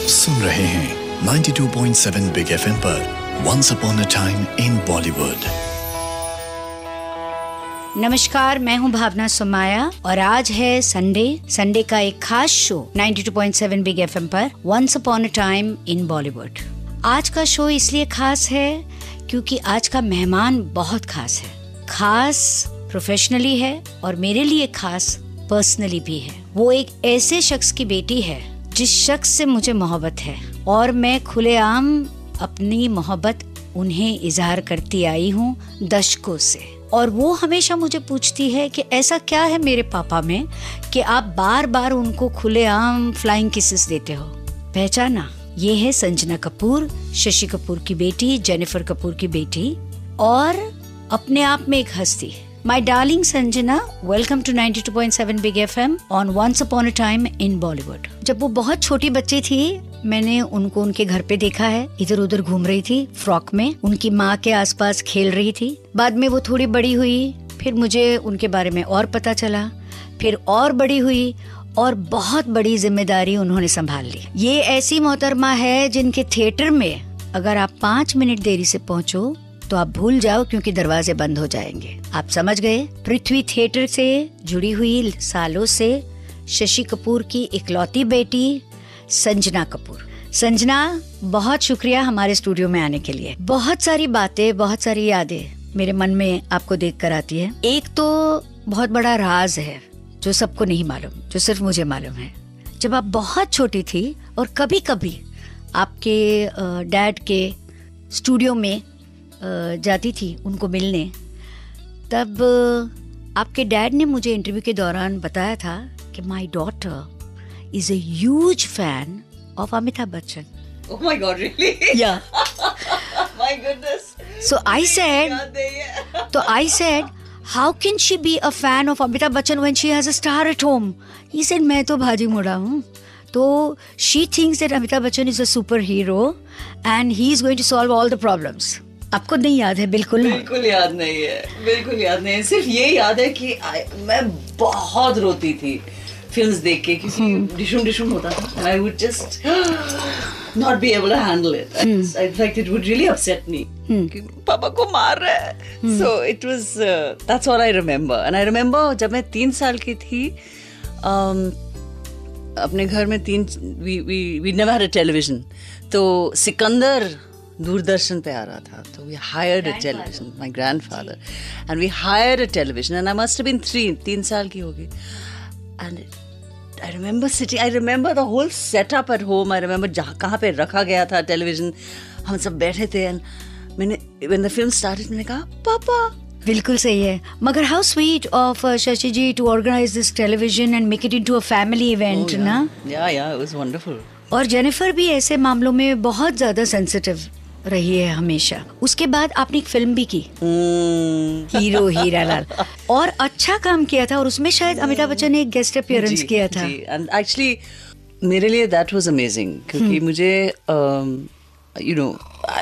सुन रहे हैं 92.7 big FM पर once upon a time in Bollywood. नमस्कार, मैं हूं भावना सोमाया और आज है संडे का एक खास शो 92.7 बिग एफएम पर once upon a time in Bollywood. आज का शो इसलिए खास है क्योंकि आज का मेहमान बहुत खास है। खास प्रोफेशनली है और मेरे लिए खास पर्सनली भी है। वो एक ऐसे शख्स की बेटी है जिस शख्स से मुझे मोहब्बत है और मैं खुलेआम अपनी मोहब्बत उन्हें इजहार करती आई हूँ दशकों से। और वो हमेशा मुझे पूछती है कि ऐसा क्या है मेरे पापा में कि आप बार बार उनको खुलेआम फ्लाइंग किसेस देते हो। पहचाना, ये है संजना कपूर, शशि कपूर की बेटी, जेनिफर कपूर की बेटी और अपने आप में एक हस्ती। My darling Sanjana, welcome to 92.7 Big FM on Once Upon a Time in Bollywood. जब वो बहुत छोटी बच्ची थी मैंने उनको उनके घर पे देखा है। इधर उधर घूम रही थी फ्रॉक में, उनकी माँ के आसपास खेल रही थी। बाद में वो थोड़ी बड़ी हुई, फिर मुझे उनके बारे में और पता चला, फिर और बड़ी हुई और बहुत बड़ी जिम्मेदारी उन्होंने संभाल ली। ये ऐसी मोहतरमा है जिनके थिएटर में अगर आप 5 मिनट देरी से पहुँचो तो आप भूल जाओ क्योंकि दरवाजे बंद हो जाएंगे। आप समझ गए। पृथ्वी थिएटर से जुड़ी हुई सालों से शशि कपूर की इकलौती बेटी संजना कपूर। संजना, बहुत शुक्रिया हमारे स्टूडियो में आने के लिए। बहुत सारी बातें, बहुत सारी यादें मेरे मन में आपको देख कर आती है। एक तो बहुत बड़ा राज है जो सबको नहीं मालूम, जो सिर्फ मुझे मालूम है। जब आप बहुत छोटी थी और कभी कभी आपके डैड के स्टूडियो में जाती थी उनको मिलने, तब आपके डैड ने मुझे इंटरव्यू के दौरान बताया था कि my daughter is a huge fan of Amitabh Bachchan. Oh my God, really? Yeah. My goodness. So I said, how can she be a fan of Amitabh Bachchan when she has a star at home? He said, मैं तो भाजी मुड़ा हूँ। तो she thinks that Amitabh Bachchan is a superhero and he is going to solve all the problems. आपको नहीं याद है? बिल्कुल याद नहीं है, बिल्कुल याद नहीं है। सिर्फ ये याद है कि मैं बहुत रोती थी फिल्म्स देख के क्योंकि डिशुम होता था and I would just not be able to handle it. In fact, it would really upset me कि पापा को मार रहा है। So it was that's all I remember. And I remember जब मैं 3 साल की थी, अपने घर में we never had a television. तो सिकंदर दूरदर्शन पे आ रहा था, तो we hired a television, my grandfather, and we hired a television and I must have been 3 साल की होगी, and I remember the whole setup at home. I remember कहाँ पे रखा गया था टेलीविजन, हम सब बैठे थे and when the film started मैंने कहा पापा। बिल्कुल सही है। मगर how sweet of Shashi ji to organize this television and make it into a family event, ना? Yeah, it was wonderful. और जेनिफर भी ऐसे मामलों में बहुत ज्यादा सेंसिटिव रही है हमेशा। उसके बाद आपने एक फिल्म भी की, हीरो हीरालाल, और अच्छा काम किया था और उसमें शायद अमिताभ बच्चन ने एक गेस्ट अपीयरेंस किया था। एंड एक्चुअली मेरे लिए दैट वाज अमेजिंग क्योंकि मुझे यू नो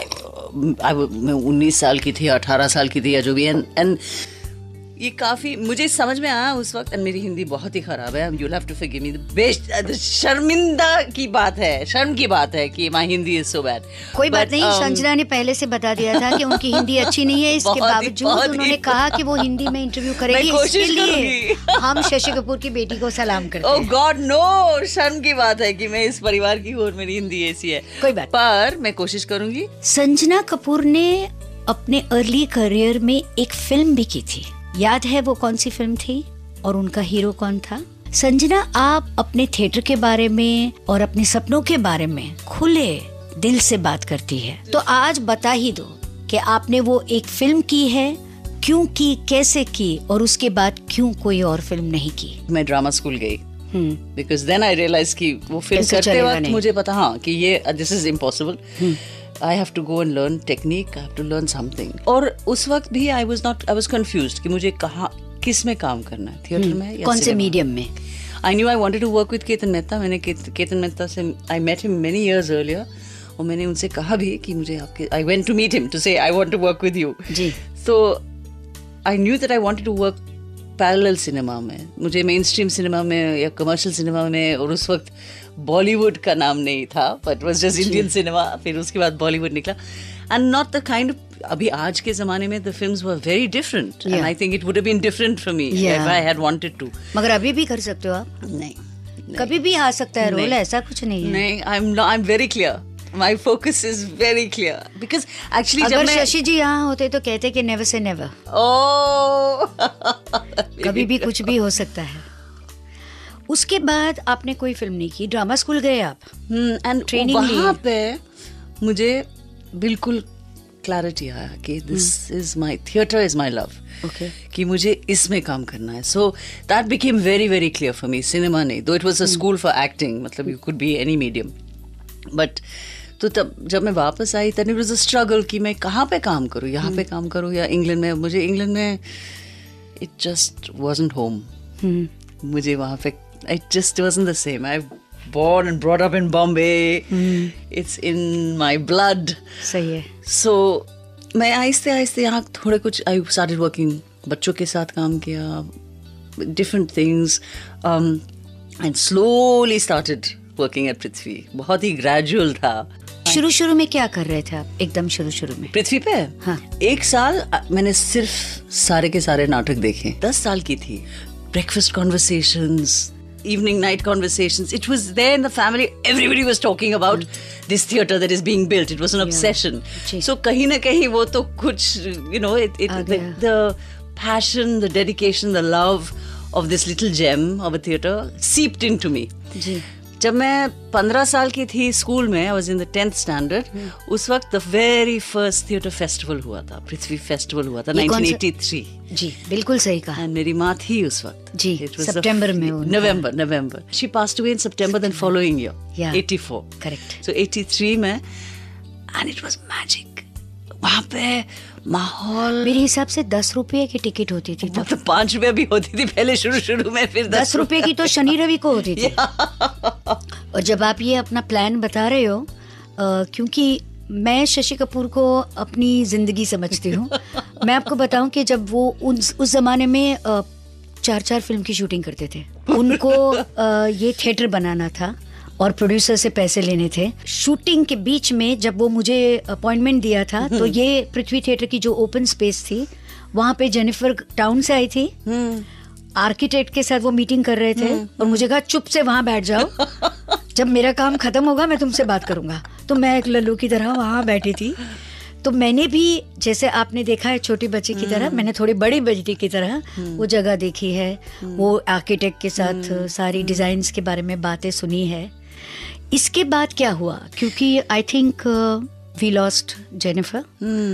मैं 19 साल की थी, 18 साल की थी या जो भी, एंड ये काफी मुझे समझ में आया उस वक्त। मेरी हिंदी बहुत ही खराब है, you'll have to forgive me. शर्मिंदा की बात है, शर्म की बात है कि my Hindi is so bad. कोई बात नहीं, संजना ने पहले से बता दिया था कि उनकी हिंदी अच्छी नहीं है। इसके बावजूद उन्होंने कहा कि वो हिंदी में इंटरव्यू करेगी। इसके लिए हम शशि कपूर की बेटी को सलाम करते हैं। Oh God, no! शर्म की बात है कि मैं इस परिवार की हूँ और मेरी हिंदी ऐसी है। कोई बात, पर मैं कोशिश करूंगी। संजना कपूर ने अपने अर्ली करियर में एक फिल्म भी की थी, याद है वो कौन सी फिल्म थी और उनका हीरो कौन था? संजना, आप अपने थिएटर के बारे में और अपने सपनों के बारे में खुले दिल से बात करती है, तो आज बता ही दो कि आपने वो एक फिल्म की है, क्यों की, कैसे की और उसके बाद क्यों कोई और फिल्म नहीं की? मैं ड्रामा स्कूल गई बिकॉज देन आई रियलाइज कि वो फिल्म करते वक्त मुझे पता हाँ कि ये this is impossible. I have to go and learn technique. I have to learn something. और उस वक्त भी I was confused कि मुझे कहाँ किस में काम करना है, थिएटर में या कौन से मीडियम में? I knew I wanted to work with Ketan Mehta. मैंने केतन मेहता से I met him many years earlier और मैंने उनसे कहा भी कि मुझे आपके I went to meet him to say I want to work with you. जी. So I knew that I wanted to work parallel cinema में, मुझे मेन स्ट्रीम सिनेमा में या कमर्शियल सिनेमा में, और उस वक्त बॉलीवुड का नाम नहीं था, but was just Indian cinema, फिर उसके बाद बॉलीवुड निकला. And not the kind of, अभी आज के ज़माने में the films were very different, and I think it would have been different for me if I had wanted to. मगर अभी भी कर सकते हो आप? नहीं, कभी भी आ सकता है रोल, ऐसा कुछ नहीं है. नहीं, I am very clear. My focus is very clear because actually अगर शशि जी यहाँ होते तो कहते कि never say never. Oh, कभी भी कुछ भी हो सकता है. उसके बाद आपने कोई फिल्म नहीं की, ड्रामा स्कूल गए आप, and ट्रेनिंग वहाँ पे मुझे बिल्कुल क्लैरिटी आया कि this is my theater is my love. Okay. कि मुझे इसमें काम करना है. So that became very very clear for me. Cinema नहीं, though it was a school for acting, मतलब you could be any medium. But तो तब जब मैं वापस आई, तब इट वाज अ स्ट्रगल कि मैं कहाँ पे काम करूँ, यहाँ पे काम करूँ या इंग्लैंड में. मुझे इंग्लैंड में इट जस्ट वाजंट होम. मुझे वहाँ पे it just wasn't the same. I born and brought up in Bombay. It's in my blood. सही है. So मैं आहिस्ते आहिस्ते यहाँ थोड़े कुछ I started working, बच्चों के साथ काम किया, different things, and slowly started working at पृथ्वी. बहुत ही gradual था. शुरू में क्या कर रहे थे आप, एकदम शुरू में पृथ्वी पे? हाँ. 1 साल मैंने सिर्फ सारे के सारे नाटक देखे. 10 साल की थी. Breakfast conversations, evening night conversations. It was there in the family. Everybody was talking about this theater that is being built. It was an obsession. So कहीं ना कहीं वो तो कुछ, you know, the passion, the dedication, the love of this little gem of a theater seeped into me. जी. जब मैं 15 साल की थी स्कूल में, I was in the 10th standard, उस वक्त the very first theatre festival हुआ था, पृथ्वी फेस्टिवल हुआ था 1983. जी, बिल्कुल सही कहा. And मेरी माँ थी उस वक्त. जी, सितंबर में. November. She passed away in September then following year. Yeah. 84. Correct. So 83 में, and it was magic. वहाँ पे माहौल, मेरे हिसाब से 10 रुपये की टिकट होती थी, मतलब 5 रुपये भी होती थी पहले शुरू में, फिर 10 रुपये की तो शनि रवि को होती थी. और जब आप ये अपना प्लान बता रहे हो, क्योंकि मैं शशि कपूर को अपनी जिंदगी समझती हूँ. मैं आपको बताऊं कि जब वो उस जमाने में 4 फिल्म की शूटिंग करते थे, उनको ये थिएटर बनाना था और प्रोड्यूसर से पैसे लेने थे. शूटिंग के बीच में जब वो मुझे अपॉइंटमेंट दिया था, तो ये पृथ्वी थिएटर की जो ओपन स्पेस थी, वहाँ पे जेनिफर टाउन से आई थी, आर्किटेक्ट के साथ वो मीटिंग कर रहे थे, और मुझे कहा चुप से वहाँ बैठ जाओ, जब मेरा काम खत्म होगा मैं तुमसे बात करूंगा. तो मैं एक लल्लू की तरह वहाँ बैठी थी. तो मैंने भी, जैसे आपने देखा है छोटी बच्ची की तरह, मैंने थोड़ी बड़ी बच्ची की तरह वो जगह देखी है, वो आर्किटेक्ट के साथ सारी डिजाइन्स के बारे में बातें सुनी है. इसके बाद क्या हुआ, क्योंकि I think we lost Jennifer,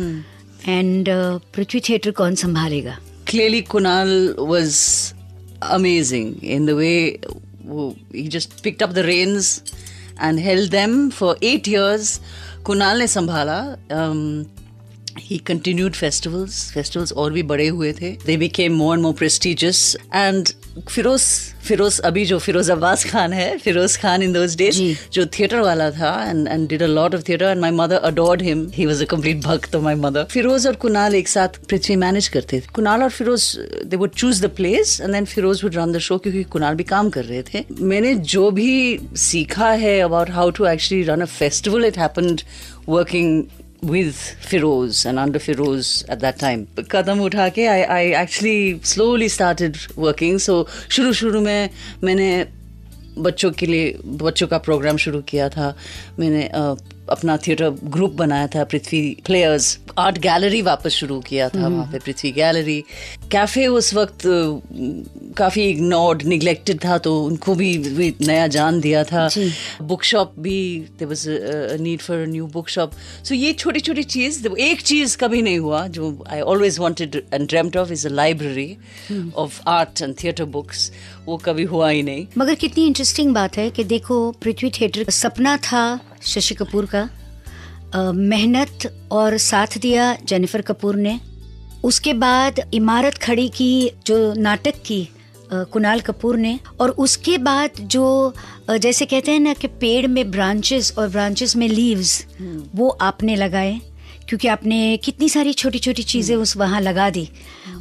and Prithvi theatre कौन संभालेगा? Clearly Kunal was amazing in the way he just picked up the reins and held them for 8 years. Kunal ने संभाला. He continued festivals और भी बड़े हुए थे. They became more and more prestigious. And Firoz अभी जो फिरोज अब्बास खान है, Feroz Khan in those days, जो थिएटर वाला था and did a lot of theatre, and my mother adored him. He was a complete भक्त of my mother. फिरोज और कुणाल एक साथ पृथ्वी मैनेज करते थे. कुणाल और Firoz, they would choose the place and then Firoz would run the show, क्योंकि कुणाल भी काम कर रहे थे. मैंने जो भी सीखा है about how to actually run a festival, it happened working with Firoz and under Firoz at that time. कदम उठा के I actually slowly started working. So शुरू में मैंने बच्चों का प्रोग्राम शुरू किया था. मैंने अपना थिएटर ग्रुप बनाया था, पृथ्वी प्लेयर्स. आर्ट गैलरी वापस शुरू किया था वहाँ पे, पृथ्वी गैलरी. कैफे उस वक्त काफ़ी इग्नोर्ड, निगलेक्टेड था, तो उनको भी नया जान दिया था. बुक शॉप भी, there was a need for a new book shop. So ये छोटी छोटी चीज़, एक चीज़ कभी नहीं हुआ जो I always wanted and dreamed of, is a library of art and theatre books. वो कभी हुआ ही नहीं. मगर कितनी इंटरेस्टिंग बात है कि देखो, पृथ्वी थिएटर सपना था शशि कपूर का, मेहनत और साथ दिया जेनिफर कपूर ने. उसके बाद इमारत खड़ी की जो नाटक की कुणाल कपूर ने, और उसके बाद जो जैसे कहते हैं ना कि पेड़ में ब्रांचेस और ब्रांचेस में लीव्स, वो आपने लगाए, क्योंकि आपने कितनी सारी छोटी छोटी चीज़ें उस वहाँ लगा दी.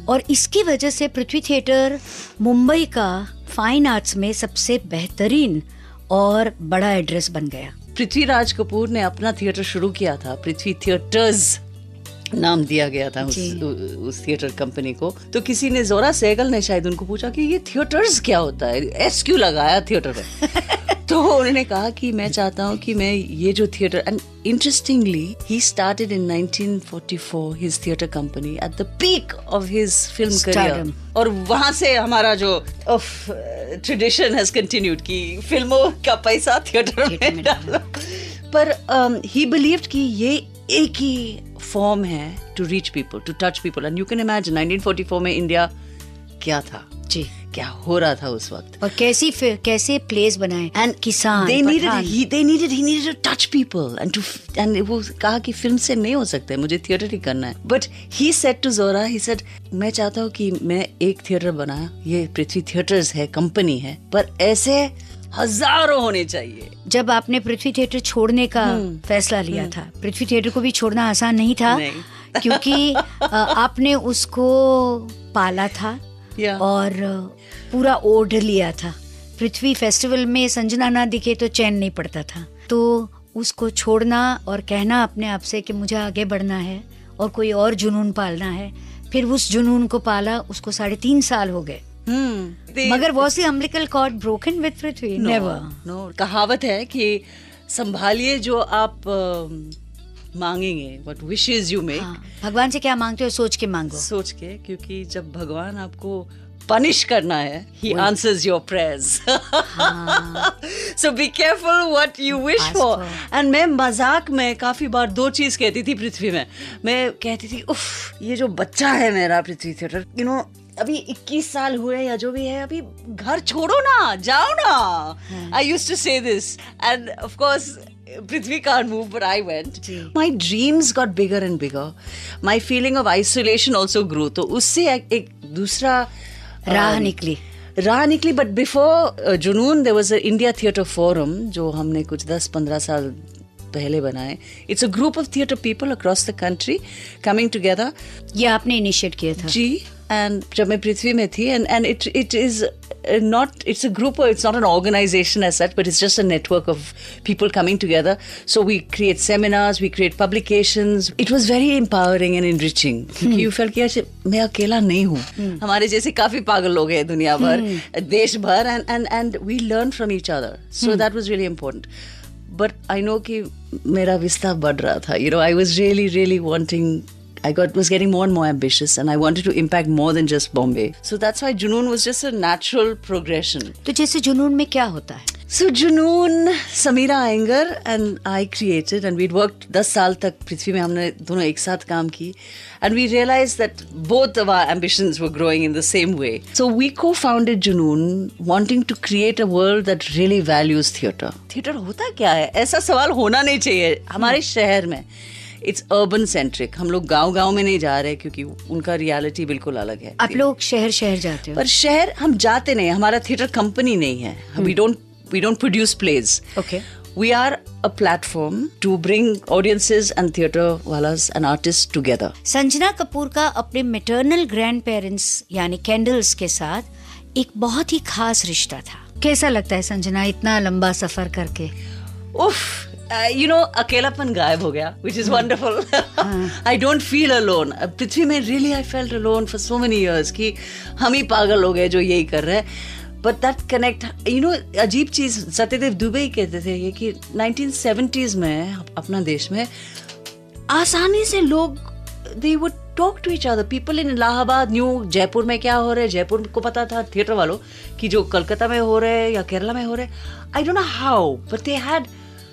और इसकी वजह से पृथ्वी थिएटर मुंबई का फाइन आर्ट्स में सबसे बेहतरीन और बड़ा एड्रेस बन गया। पृथ्वीराज कपूर ने अपना थिएटर शुरू किया था, पृथ्वी थिएटर्स नाम दिया गया था उस थिएटर कंपनी को। तो किसी ने, जोरा सहगल ने शायद उनको पूछा कि ये थिएटर्स क्या होता है, एस क्यों लगाया थिएटर में? तो उन्होंने कहा कि मैं चाहता हूँ कि मैं ये जो theatre, and interestingly he started in 1944 his theatre company at the peak of his film career, और वहां से हमारा जो ट्रेडिशन हैज कंटिन्यूड कि फिल्मों का पैसा थिएटर में डालो। पर ही बिलीव्ड कि ये एक ही फॉर्म है to reach people, to touch people. And you can imagine 1944 में इंडिया क्या था जी, क्या हो रहा था उस वक्त, और कैसे प्लेस बनाए, एंड किसान they needed to touch people and वो कहा कि फिल्म से नहीं हो सकता है, मुझे थिएटर ही करना है। But he said to Zora, he said मैं चाहता हूँ कि मैं एक थिएटर बनाया, ये पृथ्वी थिएटर्स है, कंपनी है, पर ऐसे हजारों होने चाहिए। जब आपने पृथ्वी थिएटर छोड़ने का फैसला लिया था, पृथ्वी थिएटर को भी छोड़ना आसान नहीं था, क्योंकि आपने उसको पाला था और पूरा ओढ़ लिया था। पृथ्वी फेस्टिवल में संजना ना दिखे तो चैन नहीं पड़ता था। तो उसको छोड़ना और कहना अपने आप से कि मुझे आगे बढ़ना है और कोई और जुनून पालना है, फिर उस जुनून को पाला, उसको 3.5 साल हो गए। मगर was the umbilical cord broken with Prithvi? Never. No. कहावत है कि संभालिए जो आप मांगेंगे, what wishes you make. भगवान से क्या मांगते हो सोच के मांगो। सोच के, क्योंकि जब भगवान आपको पनिश करना है, he answers your prayers. So be careful what you wish for. And मैं मजाक में काफी बार 2 चीज कहती थी पृथ्वी में। मैं कहती थी, उफ, ये जो बच्चा है मेरा पृथ्वी थिएटर, you know, अभी 21 साल हुए या जो भी है, अभी घर छोड़ो ना, जाओ ना। I used to say this, and of course Prithvi can't move, but I went. My dreams got bigger and bigger. My feeling of isolation also grew. तो उससे एक दूसरा राह निकली। But before जुनून there was a India Theatre Forum जो हमने कुछ 10-15 साल पहले बनाए। It's a group of theatre people across the country coming together. ये आपने इनिशिएट किया था? जी, and जब मैं पृथ्वी में थी, and it is not, it's a group, or it's not an organization as such, but it's just a network of people coming together. So we create seminars, we create publications. It was very empowering and enriching. क्योंकि you felt कि मैं अकेला नहीं हूँ, हमारे जैसे काफी पागल लोग हैं दुनिया भर, देश भर, and we learn from each other. So that was really important. But I know कि मेरा विस्तार बढ़ रहा था. You know, I was really wanting, was getting more and more ambitious, and I wanted to impact more than just Bombay. So that's why Junoon was just a natural progression. तो जैसे जुनून में क्या होता है? So Junoon, Samira Iyengar and I created, and we'd worked 10 साल तक पृथ्वी में हमने दोनों एक साथ काम की, and we realized that both of our ambitions were growing in the same way. So we co-founded Junoon, wanting to create a world that really values theatre. Theatre होता क्या है? ऐसा सवाल होना नहीं चाहिए हमारे शहर में. It's urban centric. हम लोग गांव में नहीं जा रहे क्योंकि उनका रियलिटी बिल्कुल अलग है. आप लोग शहर जाते हो? पर शहर हम जाते नहीं, हमारा थिएटर कंपनी नहीं है. We don't produce plays. Okay. We are a platform to bring audiences and theatre walas and artists together. Sanjana Kapoor का अपने मैटरनल ग्रैंड पेरेंट्स यानी कैंडल्स के साथ एक बहुत ही खास रिश्ता था. कैसा लगता है संजना इतना लंबा सफर करके? उफ, you know, अकेलापन गायब हो गया, which is wonderful. I don't feel alone. पृथ्वी में really I felt alone for so many years कि हम ही पागल हो गए जो यही कर रहे हैं. But that connect, you know, अजीब चीज सत्यदेव दुबे ही कहते थे ये कि 1970s में अपना देश में आसानी से लोग they would talk to each other. People in Allahabad knew Jaipur में क्या हो रहा है, जयपुर को पता था थिएटर वालों कि जो कलकत्ता में हो रहे हैं या केरला में हो रहे हैं. I don't know how, but they had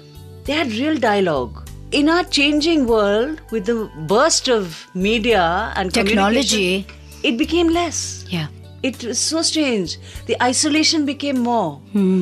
real dialogue. In our changing world, with the burst of media and technology, it became less. Yeah. It was so strange. The isolation became more.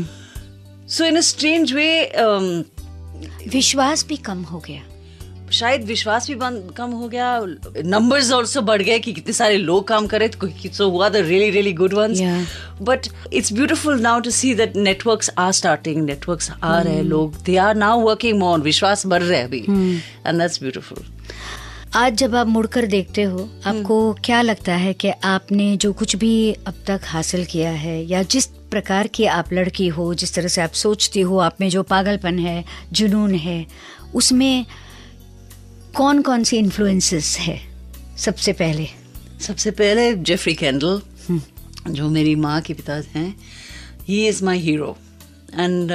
So in a strange way, विश्वास भी कम हो गया. शायद विश्वास भी कम हो गया. Numbers also बढ़ गए कि कितने सारे लोग काम करे. So who are the really good ones? Yeah. But it's beautiful now to see that networks are starting. Networks आ रहे लोग. They are now working more. विश्वास बढ़ रहे अभी. And that's beautiful. आज जब आप मुड़कर देखते हो, आपको क्या लगता है कि आपने जो कुछ भी अब तक हासिल किया है, या जिस प्रकार की आप लड़की हो, जिस तरह से आप सोचती हो, आप में जो पागलपन है, जुनून है, उसमें कौन कौन सी इन्फ्लुएंसेस है? सबसे पहले जेफरी कैंडल, जो मेरी माँ के पिता हैं, he is my hero. And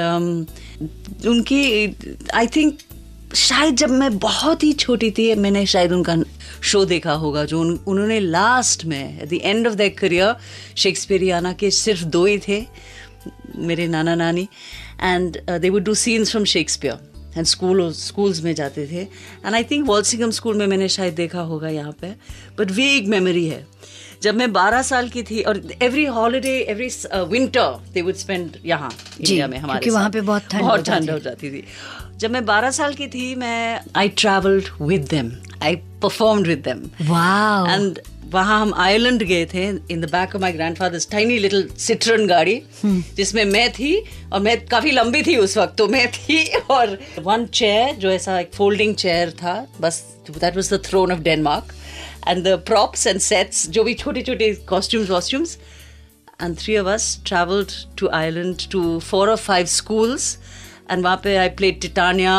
उनकी आई थिंक शायद जब मैं बहुत ही छोटी थी, मैंने शायद उनका शो देखा होगा जो उन्होंने लास्ट में, at the end of their career, Shakespeareana के सिर्फ 2 ही थे, मेरे नाना नानी, and they would do scenes from Shakespeare and schools में जाते थे. And I think Walsingham school में मैंने शायद देखा होगा यहाँ पे, बट वेग मेमोरी है. जब मैं 12 साल की थी, और every holiday, every winter they would spend यहाँ इंडिया में हमारे, क्योंकि वहाँ पे बहुत ठंड हो जाती थी. जब मैं 12 साल की थी, मैं I travelled with them, I performed with them. Wow. And वहाँ हम आयरलैंड गए थे, in the back of my grandfather's tiny little Citroen गाड़ी, जिसमें मैं थी, और मैं काफी लंबी थी उस वक्त, तो मैं थी, और 1 चेयर जो ऐसा एक फोल्डिंग चेयर था, बस that was the throne of Denmark, and the props and sets, जो भी छोटे छोटे costumes, and 3 of us traveled to Ireland to 4 or 5 schools, and वहाँ पे I played Titania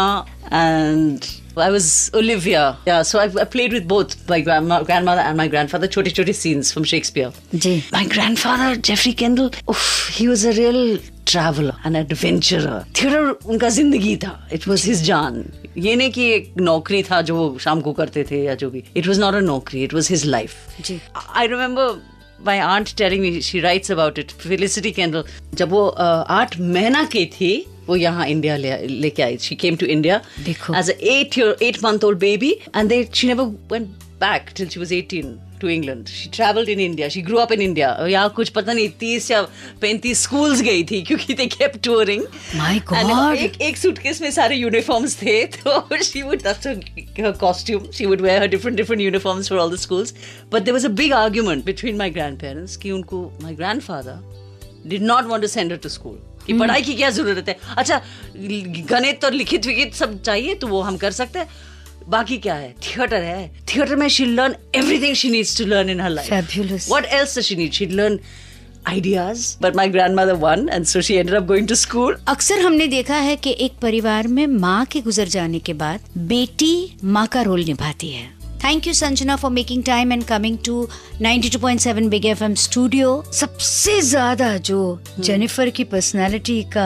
and I was Olivia. Yeah, so I played with both my grandmother and my grandfather, छोटे छोटे scenes from Shakespeare. Ji. My grandfather, Geoffrey Kendall, he was a real traveler, an adventurer. Theater उनका जिंदगी था. It was his जान. ये नहीं कि एक नौकरी था जो वो शाम को करते थे या जो भी. It was not a नौकरी. It was his life. Ji. I remember my aunt telling me, she writes about it, Felicity Kendall, जब वो 8 महीना की थी, वो यहाँ इंडिया लेके आई. She came to India as a 8-month-old baby, and she never went back till she was 18 to England. She traveled in India. She grew up in India. यहाँ कुछ पता नहीं 30 या 35 schools गई थी, क्योंकि they kept touring. My God. And एक suitcase में सारे uniforms थे, तो she would, that's her costume. She would wear her different uniforms for all the schools. But there was a big argument between my grandparents कि उनको, my grandfather did not want to send her to school. कि पढ़ाई की क्या जरूरत है, अच्छा गणित और लिखित विखित सब चाहिए तो वो हम कर सकते हैं, बाकी क्या है, थिएटर है, थिएटर में she'll learn everything she needs to learn in her life. Fabulous. What else does she need? She'd learn ideas, but my grandmother won, and so she ended up going to school. अक्सर हमने देखा है कि एक परिवार में माँ के गुजर जाने के बाद बेटी माँ का रोल निभाती है. Thank you Sanjana for making time and coming to 92.7 Big FM studio. सबसे ज्यादा जो जेनिफर की पर्सनालिटी का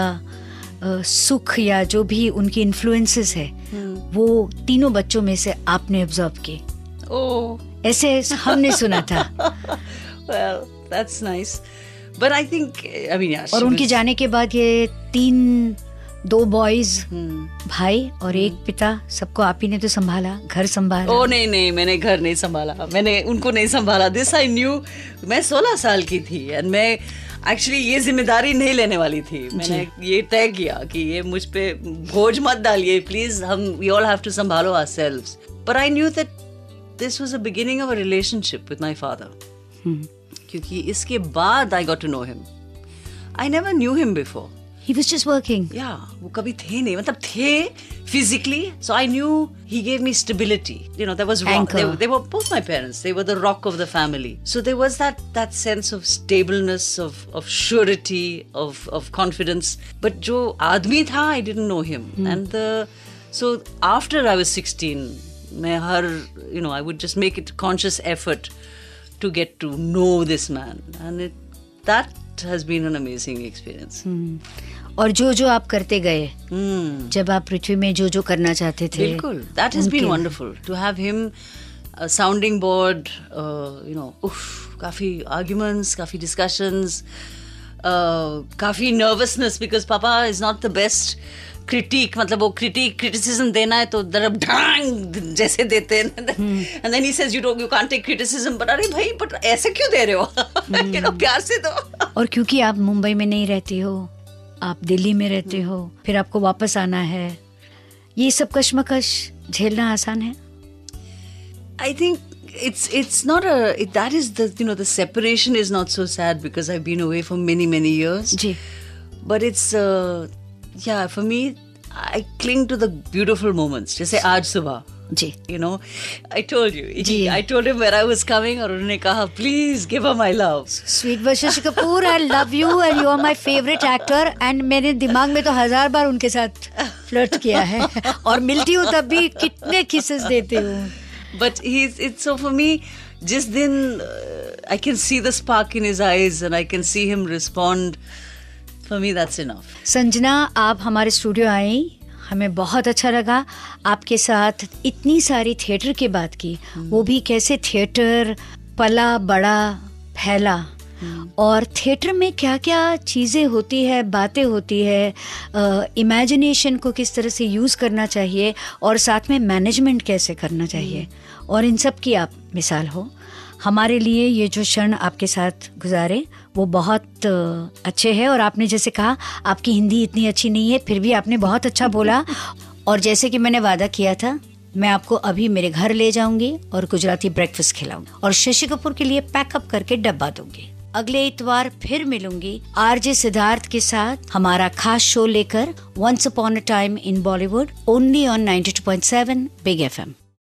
सुख या जो भी उनकी इन्फ्लुएंसेस है, वो तीनों बच्चों में से आपने ऑब्जर्व की. ऐसे हमने सुना था. Well, that's nice. But I think, I mean, yeah. और उनके जाने के बाद ये 2 बॉयज, भाई और एक पिता, सबको आप ही ने तो संभाला, घर संभाला. ओ नहीं, मैंने घर नहीं संभाला, मैंने उनको नहीं संभाला. This I knew. मैं 16 साल की थी, एंड मैं एक्चुअली ये जिम्मेदारी नहीं लेने वाली थी. मैंने ये तय किया कि ये मुझ पे बोझ मत डालिए प्लीज, हम वी ऑल हैव टू संभालो ourselves. But I knew that this was a beginning of a relationship with my father, क्योंकि इसके बाद I got to know him. I never knew him before. He was just working. Yeah, वो कभी थे नहीं, मतलब थे physically. So I knew he gave me stability. You know, there was rock. They were both my parents. They were the rock of the family. So there was that sense of stableness, of surety, of confidence. But जो आदमी था, I didn't know him. And so after I was 16, मैं हर, you know, I would just make it a conscious effort to get to know this man. And that has been an amazing experience. और जो आप करते गए, जब आप पृथ्वी में जो करना चाहते थे, बिल्कुल, that has been wonderful to have him a sounding board. You know, काफी arguments, काफी discussions, काफी nervousness because Papa is not the best critique. मतलब वो criticism देना है तो दरब ढांग जैसे देते हैं, and then he says you can't take criticism. but अरे भाई, but ऐसे क्यों दे रहे हो? You know, प्यार से दो. और क्योंकि आप मुंबई में नहीं रहती हो, आप दिल्ली में रहते हो, फिर आपको वापस आना है, ये सब कश्मकश झेलना आसान है? I think it's not that is the, you know, the separation is not so sad because I've been away for many years. Ji. But it's yeah, for me I cling to the beautiful moments. जैसे आज सुबह जी You know, I told you. I told him where I was coming और उन्होंने कहा please give her my love. Sweet but Shashi Kapoor, I love you and you are my favourite actor. And मैंने दिमाग में तो 1000 बार उनके साथ फ्लर्ट किया है और मिलती हूँ तब भी कितने किसेस देती हूँ. But it's so for me, जिस दिन I can see the spark in his eyes and I can see him respond. For me, that's enough. Sanjana, आप हमारे स्टूडियो आई, हमें बहुत अच्छा लगा. आपके साथ इतनी सारी थिएटर की बात की, वो भी कैसे थिएटर पला बड़ा फैला और थिएटर में क्या क्या चीज़ें होती है, बातें होती है, इमेजिनेशन को किस तरह से यूज़ करना चाहिए और साथ में मैनेजमेंट कैसे करना चाहिए, और इन सब की आप मिसाल हो. हमारे लिए ये जो क्षण आपके साथ गुजारे वो बहुत अच्छे हैं. और आपने जैसे कहा आपकी हिंदी इतनी अच्छी नहीं है, फिर भी आपने बहुत अच्छा बोला. और जैसे कि मैंने वादा किया था, मैं आपको अभी मेरे घर ले जाऊंगी और गुजराती ब्रेकफास्ट खिलाऊंगी और शशि कपूर के लिए पैकअप करके डब्बा दूंगी. अगले इतवार फिर मिलूंगी आरजे सिद्धार्थ के साथ हमारा खास शो लेकर, once upon a time in Bollywood, only on 92.7 big FM.